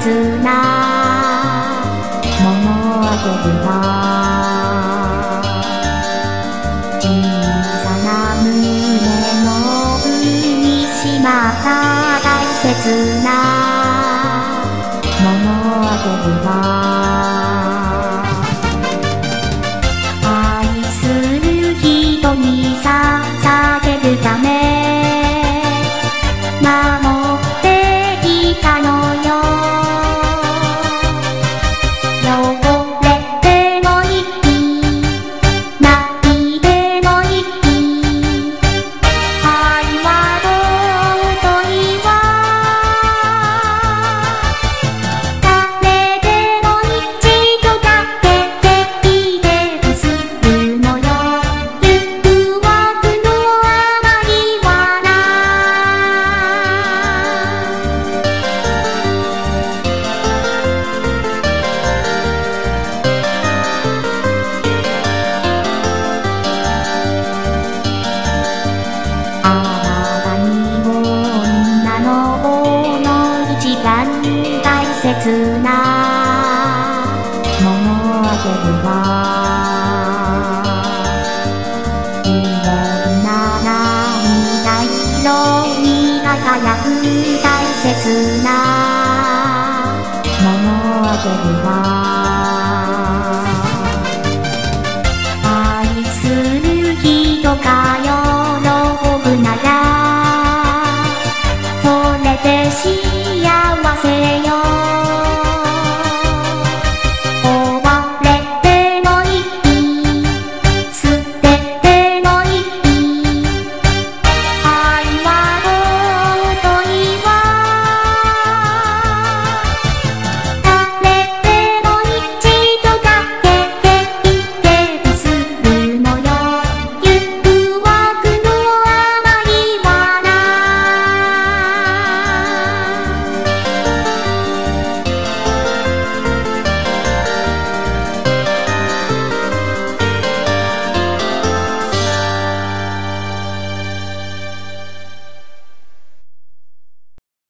切なものあげるわ。小さな胸の上にしまった大切なものあげるわ。愛する人に捧げるため守ってきたのよ。汚れてもいい、泣いてもいい、愛は尊いわ。誰でも一度だけでいてほしいのよ。誘惑のあまりはな。あなたにも女の子の一番大切なものあげるわ。綺麗な涙色に輝く大切なものあげるわ。